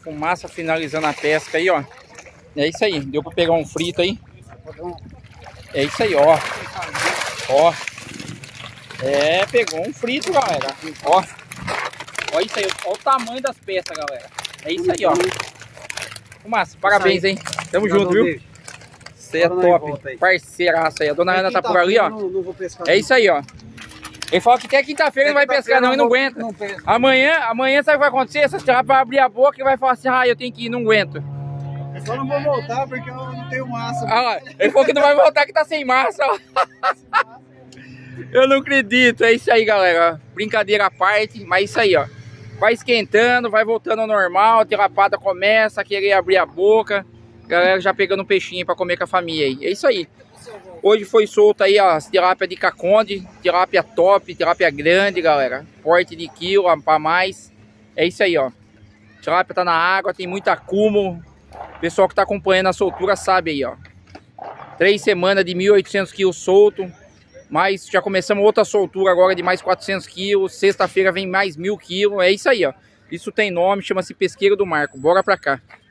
Fumaça finalizando a pesca aí, ó. É isso aí, deu pra pegar um frito aí. É isso aí, ó. Ó. É, pegou um frito, galera. Ó. Ó isso aí, ó o tamanho das peças, galera. É isso aí, ó. Fumaça, parabéns, hein. Tamo junto, viu? Você é top, parceiraço aí. A dona Ana tá por ali, ó. É isso aí, ó. Ele falou que até quinta-feira não vai pescar não, e não aguenta. Amanhã sabe o que vai acontecer? Essas tirar vai abrir a boca e vai falar assim, eu tenho que ir, não aguento. Eu só não vou voltar porque eu não tenho massa. Ah, ele falou que não vai voltar, que tá sem massa, ó. Eu não acredito, é isso aí, galera. Brincadeira à parte, mas isso aí, ó. Vai esquentando, vai voltando ao normal, a tilapada começa a querer abrir a boca. Galera já pegando um peixinho pra comer com a família aí. É isso aí. Hoje foi solto aí as tilápia de Caconde, tilápia top, tilápia grande, galera. Porte de quilo pra mais. É isso aí, ó. Tilápia tá na água, tem muito acúmulo. O pessoal que tá acompanhando a soltura sabe aí, ó. 3 semanas de 1.800 quilos solto. Mas já começamos outra soltura agora de mais 400 quilos. Sexta-feira vem mais 1.000 quilos. É isso aí, ó. Isso tem nome, chama-se Pesqueiro do Marco. Bora pra cá.